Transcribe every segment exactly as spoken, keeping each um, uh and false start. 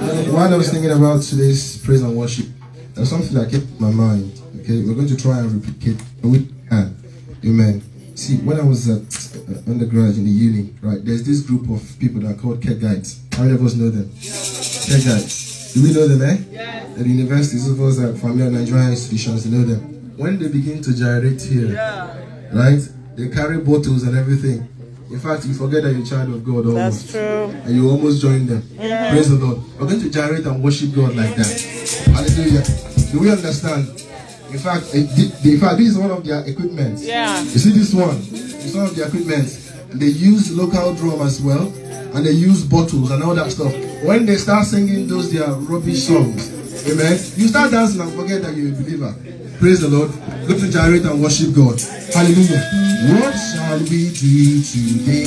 While I was thinking about today's praise and worship, there's something that kept my mind. Okay, we're going to try and replicate it. We can. Amen. See, when I was at uh, undergrad in the uni, right, there's this group of people that are called K E G guides. How many of us know them? K E G guides. Do we know them, eh? Yeah. At the universities, of us at familiar Nigerian institutions, they know them. When they begin to gyrate here, yeah. right, they carry bottles and everything. In fact, you forget that you're a child of God almost. That's true. And you almost join them. Yeah. Praise the Lord. We're going to gyrate and worship God like that. Hallelujah. Do we understand? In fact, in fact, this is one of their equipment. Yeah. You see this one? It's one of their equipment. They use local drum as well. And they use bottles and all that stuff. When they start singing those their rubbish songs, amen, you start dancing and forget that you're a believer. Praise the Lord. Go to gyrate and worship God. Hallelujah. What shall we do today?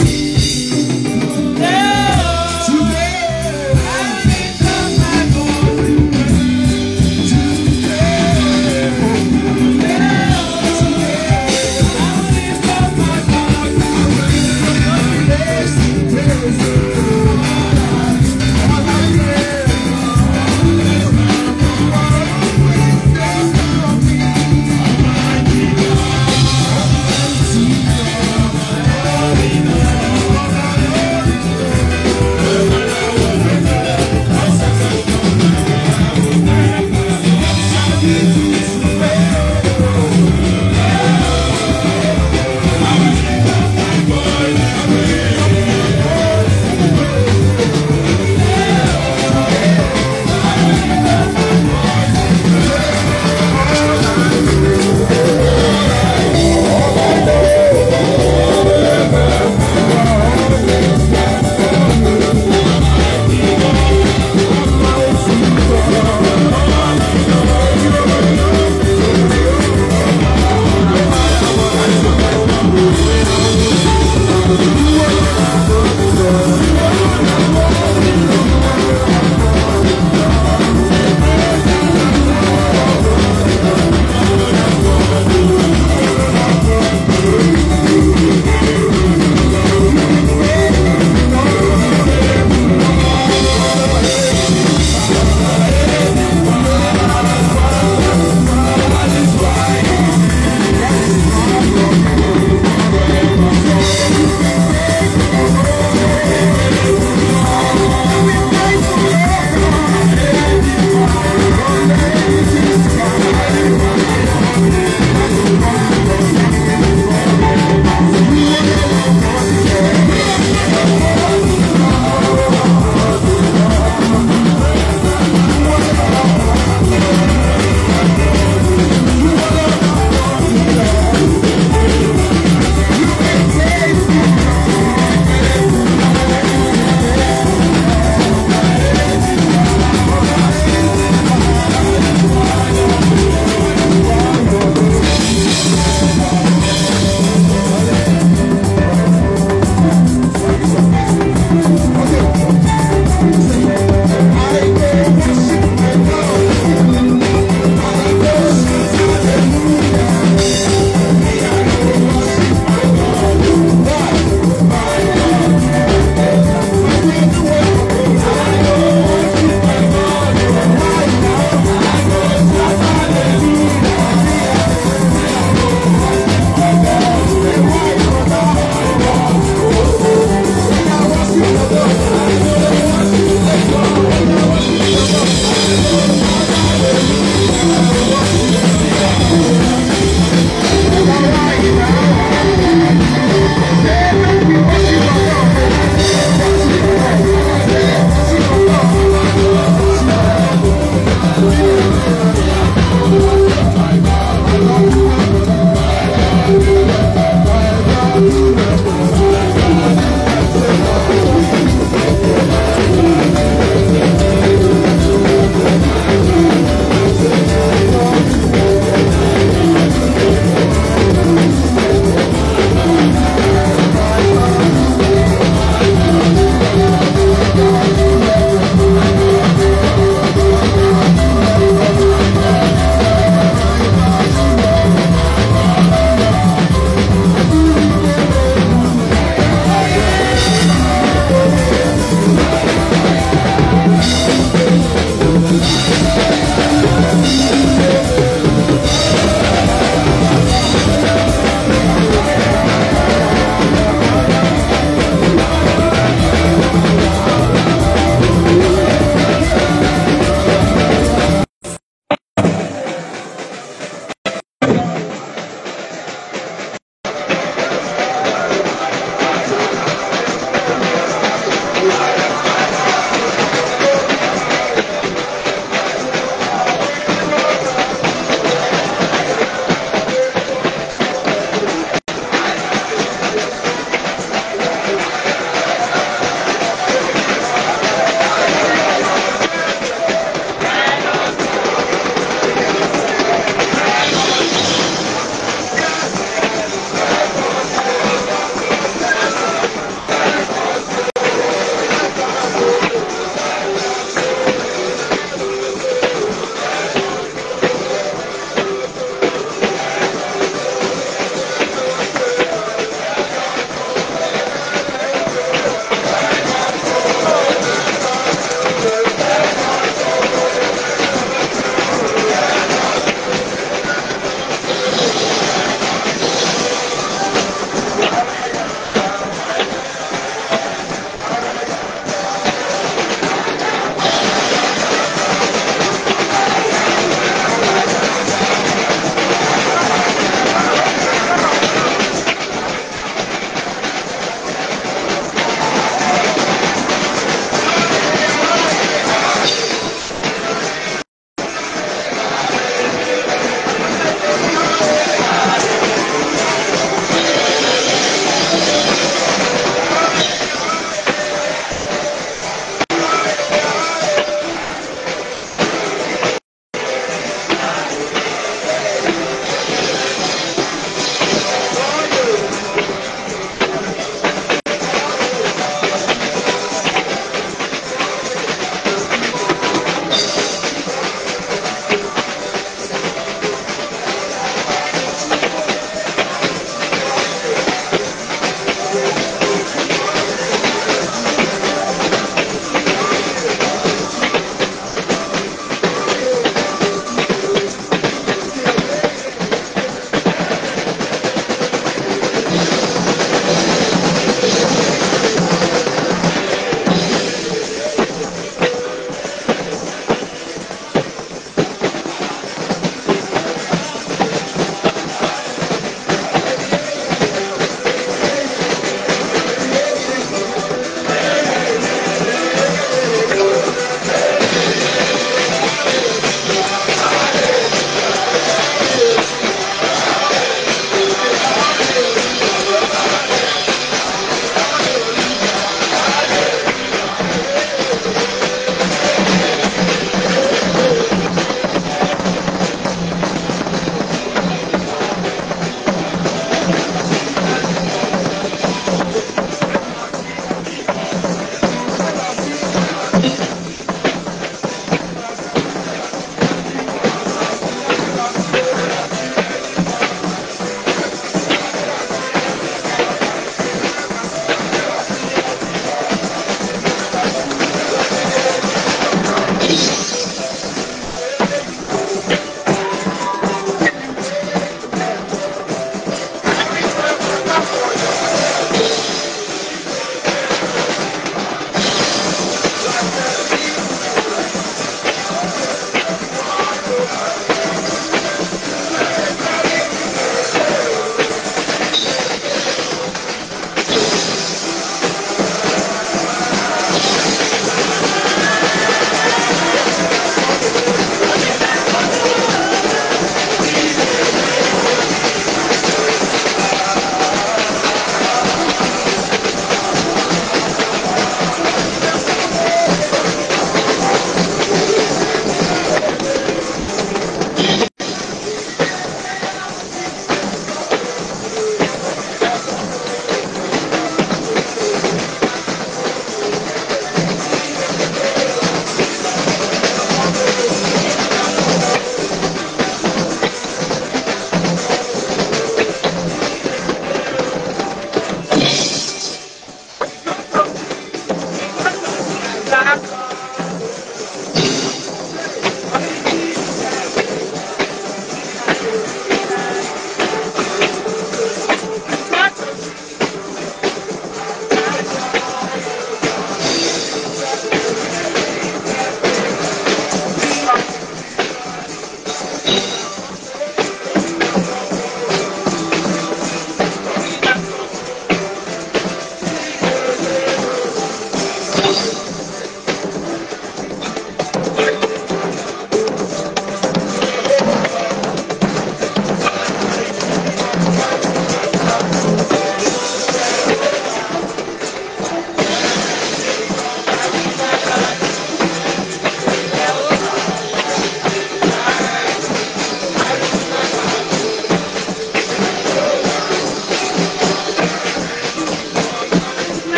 Oh,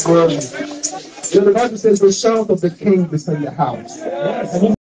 glory. You know, the Bible says the shout of the king is in the house.